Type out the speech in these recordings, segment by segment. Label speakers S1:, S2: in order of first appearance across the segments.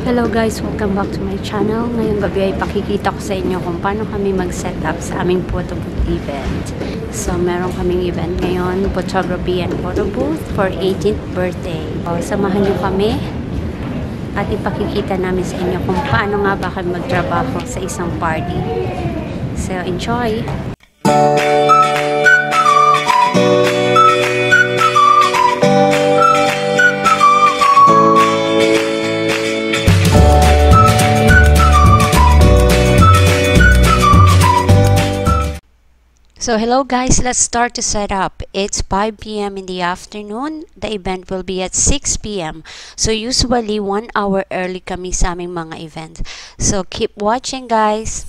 S1: Hello guys, welcome back to my channel. Ngayong gabi ay pakikita ko sa inyo kung paano kami mag-set up sa aming photo booth event. So, meron kaming event ngayon, photography and photo booth for 18th birthday. So, samahan niyo kami at ipakikita namin sa inyo kung paano nga ba kami magtrabaho sa isang party. So, enjoy! So hello guys, let's start to set up. It's 5 p.m. in the afternoon. The event will be at 6 p.m. So usually 1 hour early kami sa aming mga event. So keep watching guys.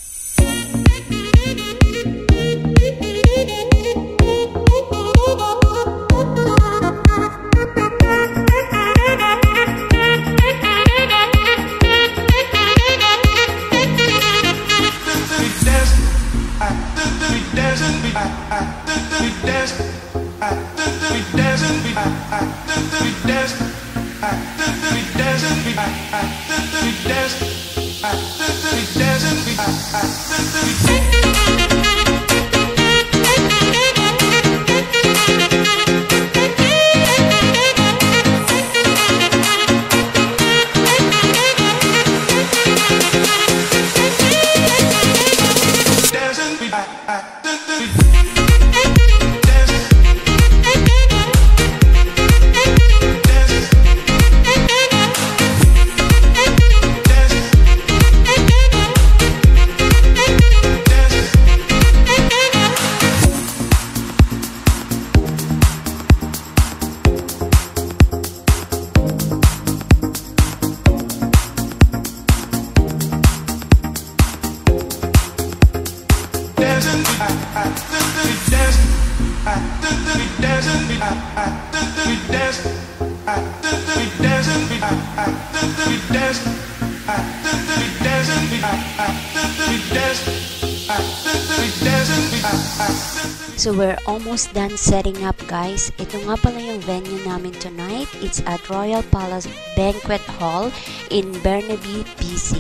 S1: So we're almost done setting up guys. Ito nga pala yung venue namin tonight. It's at Royal Palace Banquet Hall in Burnaby, BC.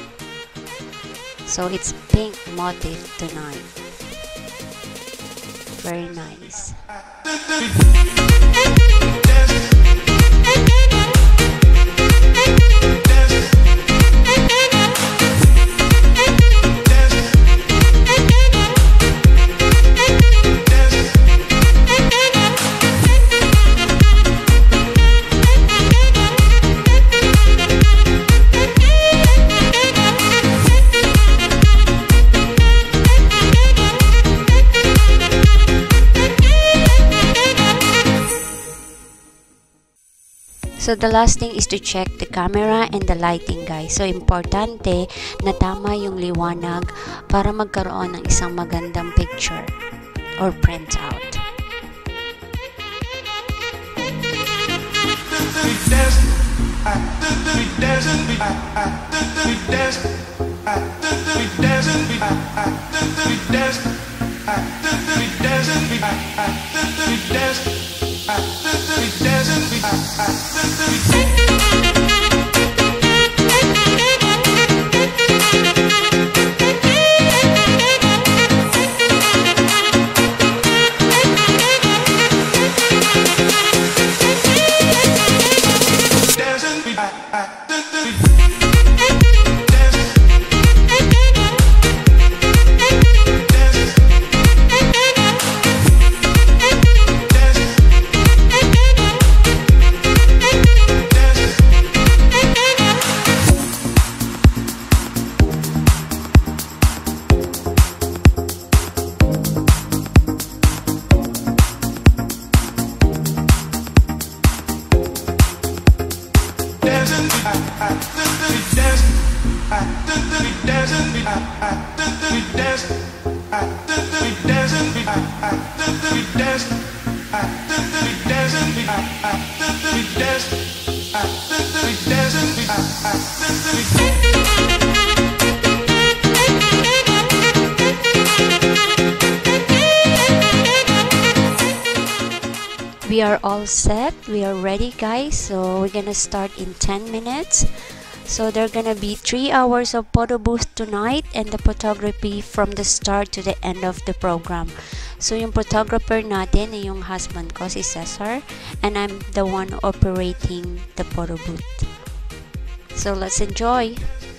S1: So it's pink motif tonight. Very nice. So the last thing is to check the camera and the lighting guys. So importante na tama yung liwanag para magkaroon ng isang magandang picture or printout. We are all set. We are ready guys. So we're gonna start in 10 minutes. So there are gonna be 3 hours of photo booth tonight and the photography from the start to the end of the program. So yung photographer natin ay yung husband ko, si Cesar, and I'm the one operating the photo booth. So let's enjoy!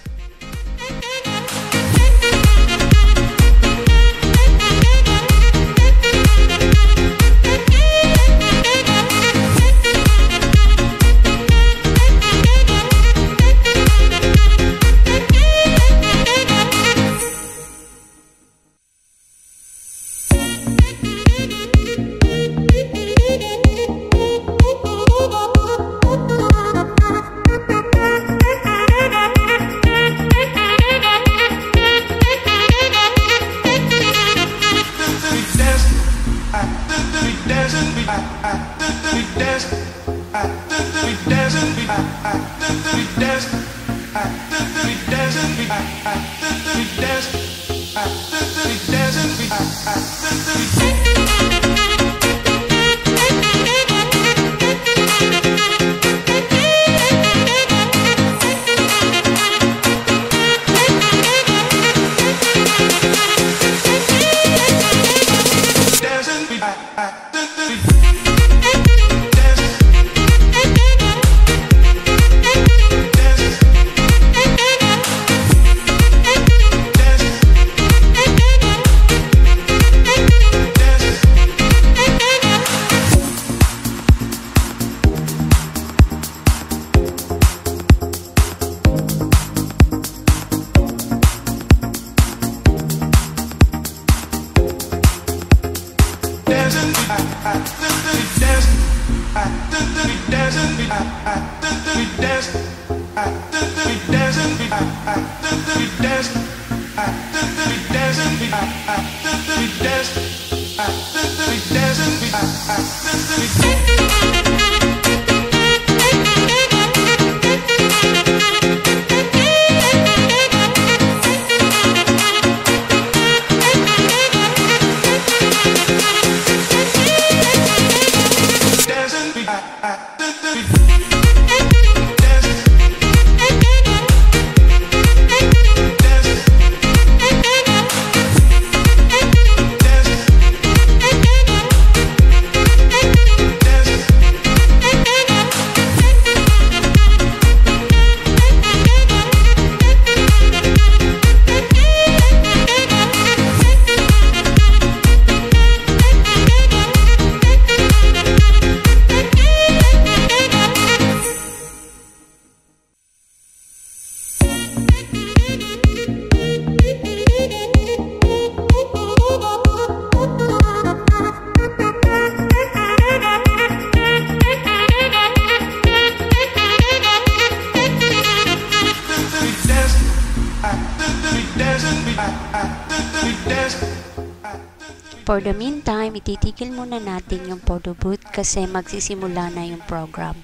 S1: For the meantime, ititigil muna natin yung photo booth kasi magsisimula na yung program.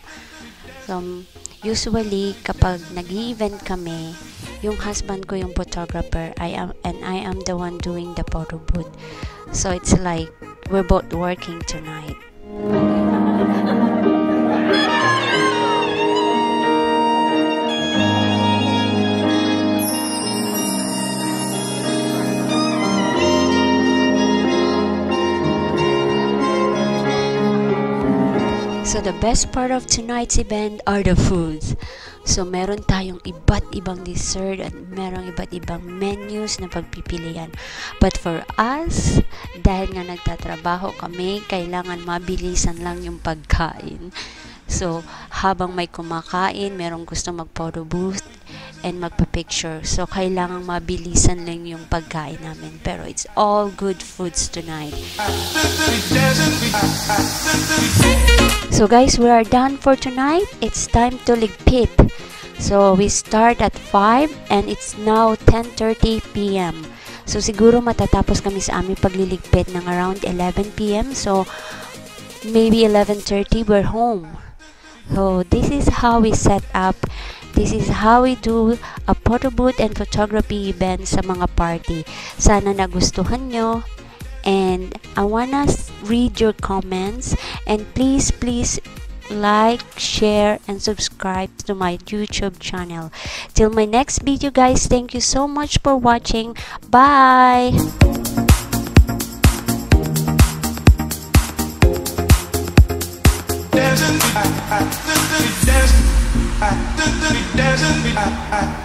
S1: So, usually, kapag nag-event kami, yung husband ko yung photographer, I am the one doing the photo booth. So, it's like, we're both working tonight. So the best part of tonight's event are the foods. So meron tayong iba't ibang dessert at merong iba't ibang menus na pagpipilian. But for us, dahil nga nagtatrabaho kami, kailangan mabilisan lang yung pagkain. So habang may kumakain, merong gusto mag-photo booth and magpa-picture. So kailangan mabilisan lang yung pagkain namin. Pero it's all good foods tonight. So guys, we are done for tonight. It's time to ligpit. So we start at 5 and it's now 10:30 p.m. So siguro matatapos kami sa aming pagliligpit ng around 11 p.m. So maybe 11:30 we're home. So this is how we set up. This is how we do a photo booth and photography event sa mga party. Sana nagustuhan nyo. And I wanna read your comments, and please like, share, and subscribe to my YouTube channel. Till my next video, guys, thank you so much for watching. Bye!
S2: Dancing,